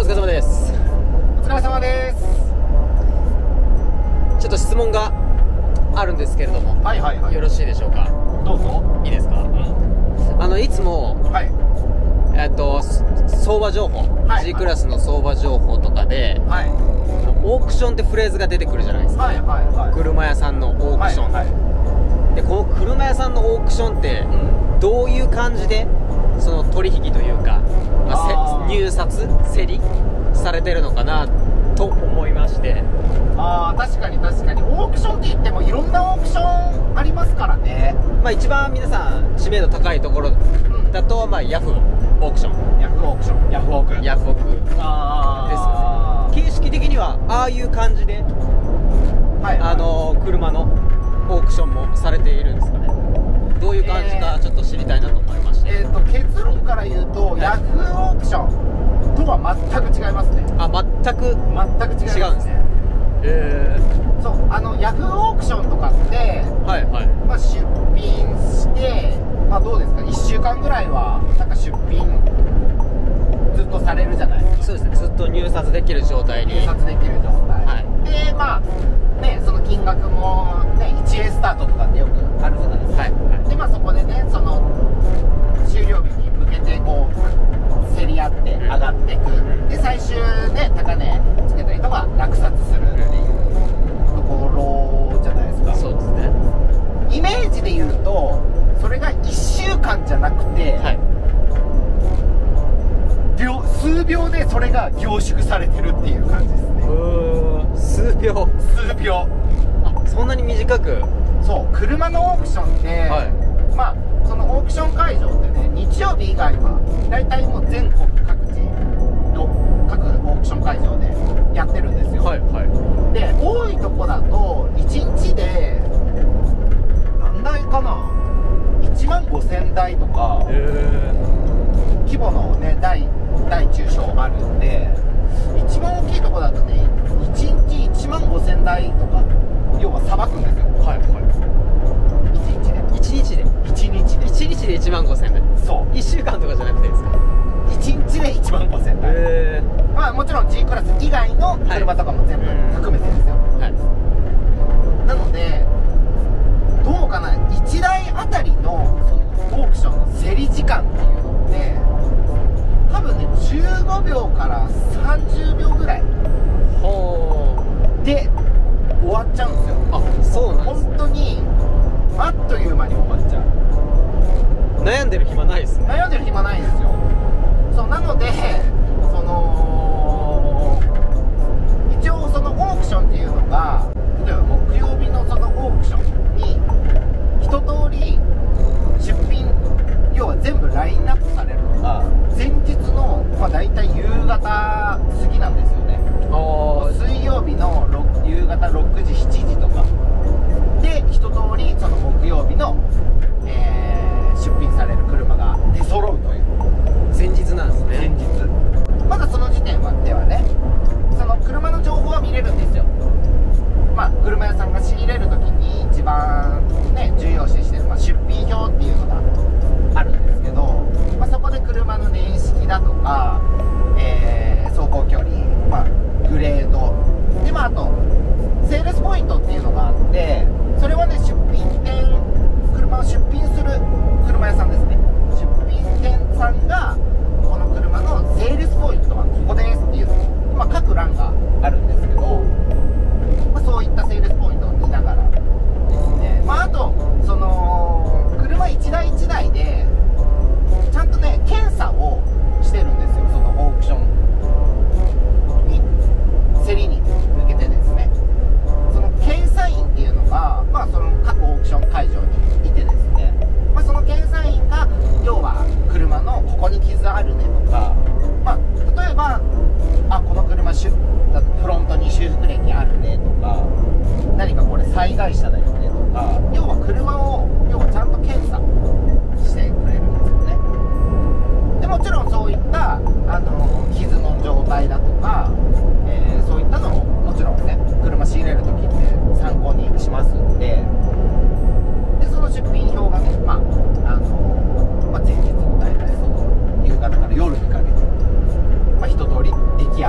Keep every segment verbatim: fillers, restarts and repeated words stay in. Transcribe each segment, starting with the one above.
疲れ様です。 お疲れ様です。 ちょっと質問があるんですけれども、 はいはいはい、 よろしいでしょうか。 どうぞ。 いいですか。うん、あのいつも、 はい、 えっと相場情報、はい、G クラスの相場情報とかで、はい、オークションってフレーズが出てくるじゃないですか。はいはいはい、車屋さんのオークション、はいはい、でこの車屋さんのオークションって、うん、どういう感じでその取引というか、まあ、入札競りされてるのかなと思いまして。 ああ、確かに確かに。オークションって言ってもいろんなオークションありますからね。 まあ一番皆さん知名度高いところだと、うん、まあヤフーオークション、 ヤフーオークション、ヤフオーク、 ヤフオークあですね。形式的にはああいう感じで、はい、あの車のオークションもされているんですかね。どういう感じかちょっと知りたいなと思いまして。 えー、と結論から言うと、はい、ヤフーオークションとは全く違いますね。 あ、全く全く違いますね。 えー、 そう、あのヤフーオークションとかって、はいはい、まあ、出品して、まあ、どうですか、いっしゅうかんぐらいはなんか出品ずっとされるじゃないですか。 そうですね、ずっと入札できる状態に入札できる状態、はい、でまあね、その金額も、ね、いちえんスタートとかってよくあるじゃないですか、はいはい、でまあそこでね、その終了日に向けてこう競り合って上がっていく、うん、で最終ね、高値つけた人が落札するっていうところじゃないですか。 そうですね。 イメージで言うと、それがいっしゅうかんじゃなくて、はい、秒数秒でそれが凝縮されてるっていう感じですね。 うーん、数秒数秒、 あ、そんなに短く。 そう、車のオークションって、はい、まあそのオークション会場ってね、日曜日以外はだいたいもう全国各地の各オークション会場でやってるんですよ。はいはい、で多いとこだといちにちで何台かな、いちまんごせんだいとか、規模のね、大大中小あるんで、一番大きいとこだとね、いちにちいちまんごせんだいとか、要はさばくんですよ。はいはい、いちにちでいちにちでいちにちでいちにちでいちまんごせんだい。そう、いっしゅうかんとかじゃなくてですか。 いちにちでいちまんごせんだい。へー、まあもちろん G クラス以外の車とかも全部含めてですよ、はい、なのでどうかな、いちだいあたりのそのオークションの競り時間っていうのって多分ね、じゅうごびょうからさんじゅうびょうぐらいで終わっちゃうんですよ。 あ、そうなんですね。 本当にあっという間に終わっちゃう。 悩んでる暇ないですね。 悩んでる暇ないですよ。そうなので、その一応そのオークションっていうのが、例えば木曜日のそのオークションに一通り出品、要は全部ラインナップされるのが前日の、まあ、大体夕方過ぎなんですよね。水曜日の夕方ろくじしちじとかで一通りその木曜日の、えー、出品される車が出揃うという。 前日なんですね。 前日、まだその時点はではね、その車の情報は見れるんですよ。まあ車屋さんが仕入れる時に一番ね重要視してる、まあ、出品表っていうのがあるんですけど、まあ、そこで車の年式だとか、えー、走行距離、まあ、グレードで、まあ、あとセールスポイントっていうのがあって、それはね、出品店、車を出品する車屋さんですね、出品店さんがこの車のセールスポイントはここですっていうのを、まあ、各欄があるんですけど、まあ、そういったセールスポイントを見ながらですね、まあ、あとその車いちだいいちだいでちゃんとね検査をしてるんですよ。そのオークションに競りに向けてですね、その検査員っていうのが、まあ、その各オークション会場にいてですね、まあ、その検査員が要は車のここに傷あるねとか、まあ、例えばあこの車フロントに修復歴あるねとか、何かこれ災害車だよねとか、要は車を要はちゃんと検査してくれるんですよね。でもちろんそういったあの傷の状態だとか、えー、そういったのももちろんね、車仕入れる時って参考にしますんで、でその出品表がね、まああのまあ、前日の大体その夕方から夜にかけて、まあ、一通り出来上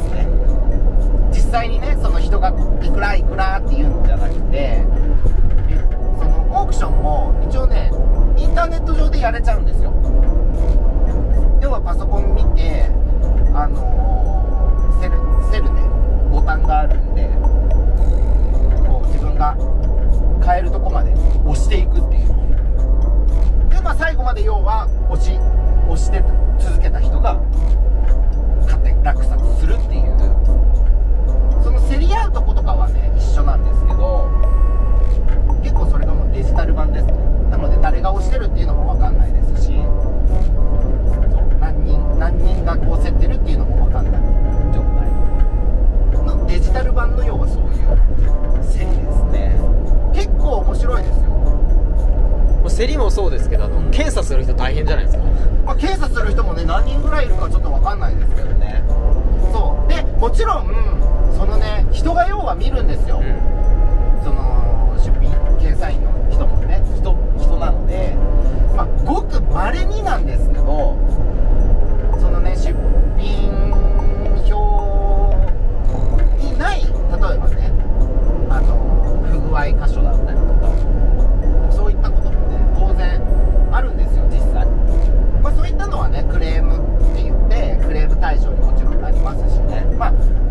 ですね。実際にねその人がいくらいくらって言うんじゃなくて、そのオークションも一応ねインターネット上でやれちゃうんですよ。要はパソコン見て、あのー、セルセルでボタンがあるんで、こう自分が買えるとこまで押していくっていう。で、まあ、最後まで要は押し押して続けた人が買って落札するっていう、その競り合うとことかはね一緒なんですけど、結構それがもうデジタル版ですね。なので誰が押してるっていうのも分かんないですし、そう何人何人がこう競ってるっていうのも分かんない状態のデジタル版の要はそういう競りですね。結構面白いですよ。 競りもそうですけど、あの検査する人大変じゃないですか。 まあ、検査する人もね何人ぐらいいるかちょっと分かんないですけどね。そうでもちろんそのね人が要は見るんですよ、うん、その出品検査員の人もね 人, 人なので、まあ、ごく稀になんですけど、そのね出品表にない例えばねあの不具合箇所だったりとかそういったこともね当然あるんですよ実際。まあ、そういったのはねクレームって言ってクレーム対象にもちろんなりますしね。まあ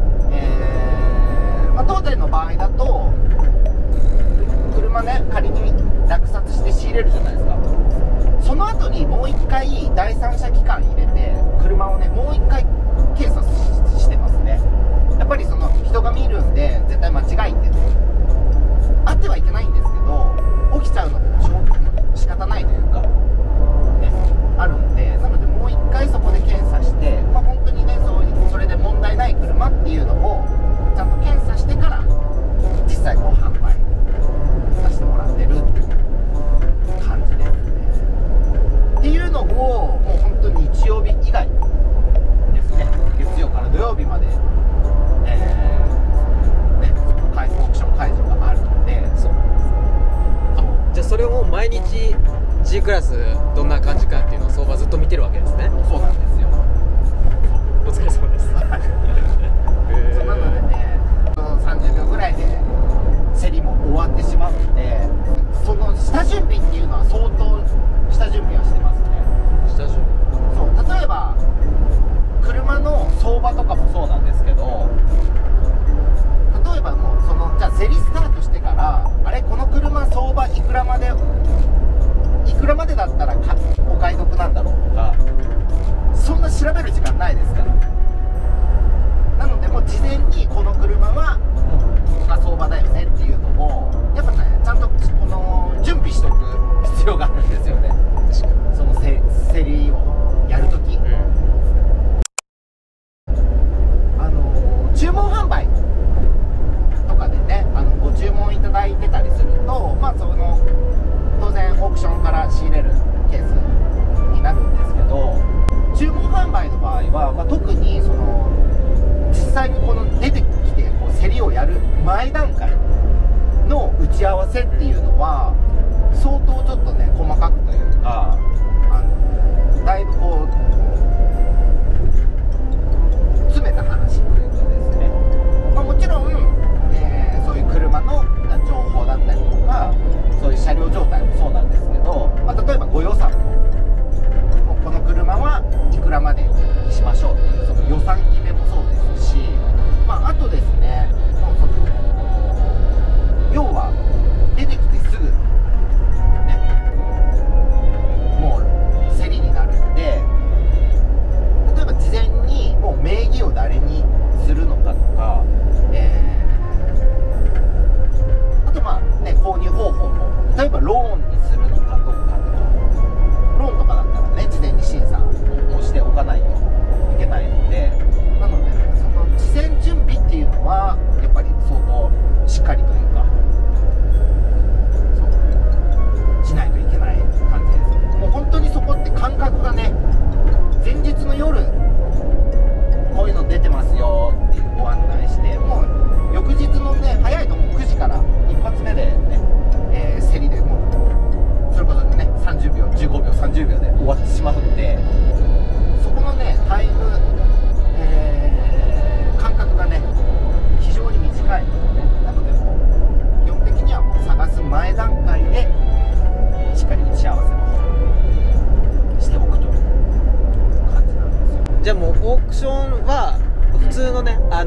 えーまあ、当店の場合だと車ね仮に落札して仕入れるじゃないですか。その後にもう一回第三者機関入れて車をねもう一回検査 し, してますね。やっぱりその人が見るんで絶対間違いってあってはいけないんですけど、起きちゃうのも仕方ないというか、ね、あるんで、なのでもう一回そこで検査して、まあ、本当にね そ, うそれで問題ない車っていうのをちゃんと検査してから実際こう販売させてもらってるっていう感じですね。っていうのをもう本当に日曜日以外ですね、月曜から土曜日まで、えーね、オークション会場があるので、そうじゃあそれを毎日 G クラスどんな感じかっていうのを相場ずっと見てるわけですね。 そうなんですよ。 お疲れ様です。 そうなのでねさんじゅうびょうぐらいで競りも終わってしまうので、その下準備っていうのは相当下準備はしてますね。 下準備、 そう例えば車の相場とかもそうなんですけど、例えばもうそのじゃあ競りスタートしてからあれこの車相場いくらまでいくらまでだったらかお買い得なんだろうとか、そんな調べる時間ないですから。なのでもう事前にこの車はここが相場だよねっていうのをやっぱねちゃんとこの準備しておく必要があるんですよね。そのせ競りをやるとき、うん、あの注文販売とかでねあのご注文いただいてたりすると、まあその当然オークションから仕入れるケースになるんですけど、注文販売の場合は、まあ、特にその実際にこの出てきてこう競りをやる前段階の打ち合わせっていうのは相当ちょっとね細かくというか、あのだいぶこう詰めた話というかですね、まあ、もちろん、えー、そういう車の情報だったりとかそういう車両状態もそうなんですけど、まあ、例えばご予算もこの車はいくらまでにしましょうっていうその予算決めもそうですし、まあ、あとですねもうその要は出てきてすぐねもう競りになるんで、例えば事前にもう名義を誰にするのかとか、えー、あとまあね購入方法も例えばローンにするのかどうかとか、ローンとかだったらね事前に審査をしておかないといけないので、なのでねその事前準備っていうのはやっぱり相当しっかりというかそうしないといけない感じです。もう本当にそこって感覚がね前日の夜こういうの出てますよっていうご案内して、もう翌日のね早いともうくじから一発目でね、えー、競りでもう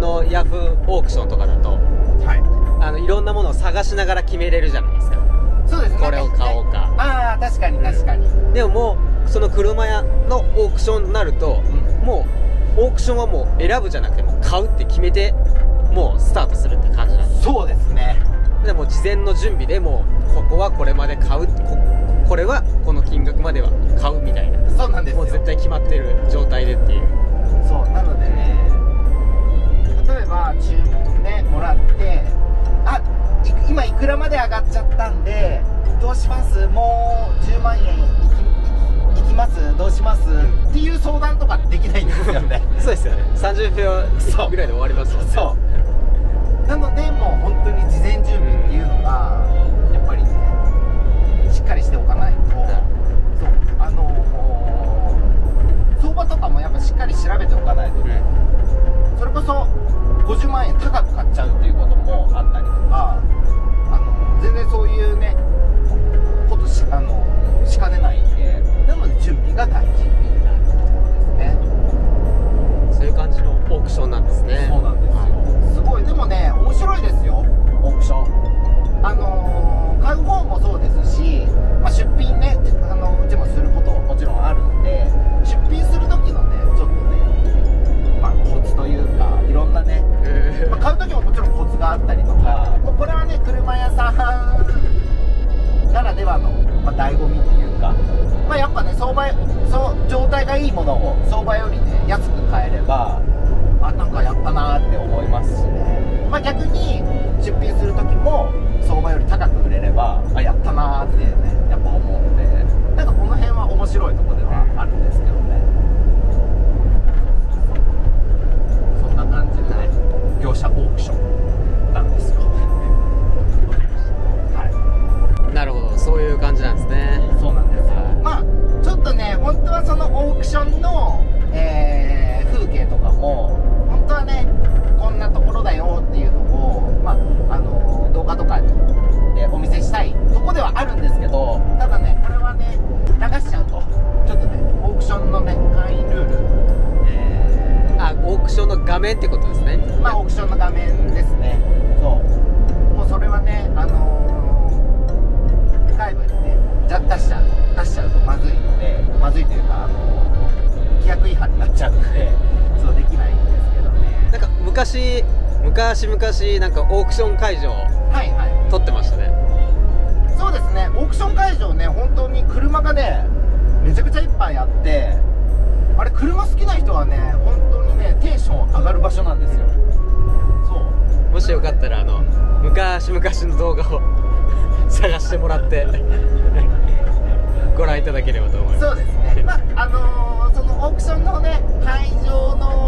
のヤフーオークションとかだと、はい、あのいろんなものを探しながら決めれるじゃないですか。 そうですね、 これを買おうか、 ああ確かに確かに、 うん、でももうその車屋のオークションになると、うん、もうオークションはもう選ぶじゃなくてもう買うって決めてもうスタートするって感じなんです。 そうですね。 でも事前の準備でもうここはこれまで買う、 こ, これはこの金額までは買うみたいな。 そうなんですよ。 もう絶対決まってる状態でっていう。 そうなのでね、例えば注文ねもらって、あい今いくらまで上がっちゃったんでどうします、もうじゅうまんえんいき、いきます、どうします、うん、っていう相談とかできないんですよねそうですよね、さんじゅうびょうぐらいで終わりますもんね。 そうなのでもう本当に事前準備っていうのが、うん、やっぱりねしっかりしておかないと、うん、そうあのー、相場とかもやっぱしっかり調べておかないとね、うん、それこそごじゅうまんえん高く買っちゃうっていうこともあったりとか、あの全然そういうねことし、あのしかねないんで、なので準備が大事っていうところですね。 そういう感じのオークションなんですね。 そうなんですよ、すごい。でもね面白いですよオークション。あのー、買う方もそうですし、まあ、出品ね、あのうちもすることもちろんあるんで、出品する時のねちょっとね、まあ、コツというかいろんなね、まあ、買う時ももちろんコツがあったりとか、もうこれはね車屋さんならではの、まあ、醍醐味というか、まあ、やっぱね相場そう状態がいいものを相場よりね安く買えれば、あなんかやったなーって思いますしね、まあ、逆に出品する時も相場より高く売れれば、あやったなーってねやっぱ思うんで、なんかこの辺は面白いところではあるんですけどね。そんな感じでね業者オークションなんですよはい、 なるほど、そういう感じなんですね。 そうなんですよ。まあちょっとね本当はそのオークションの、えー、風景とかも本当はねこんなところだよっていうのを、まあ、あの動画とかでお見せしたいとこではあるんですけど、ただねこれはね流しちゃうとちょっとねオークションのね会員ルール、 えー、あオークションの画面ってことですね。 まあオークションの画面ですね。そうもうそれはねあのー、外部にねじゃ出しちゃう出しちゃうとまずいので、まずいというかあのー、規約違反になっちゃうのでそうできないんですけどね。 なんか昔昔昔なんかオークション会場はいはい撮ってましたね。 そうですね、オークション会場ね本当に車がねめちゃくちゃいっぱいあって、あれ車好きな人はね本当にねテンション上がる場所なんですよ。そうもしよかったらあの昔々の動画を探してもらってご覧いただければと思います。 そうですね、まああのー、そのオークションのね会場の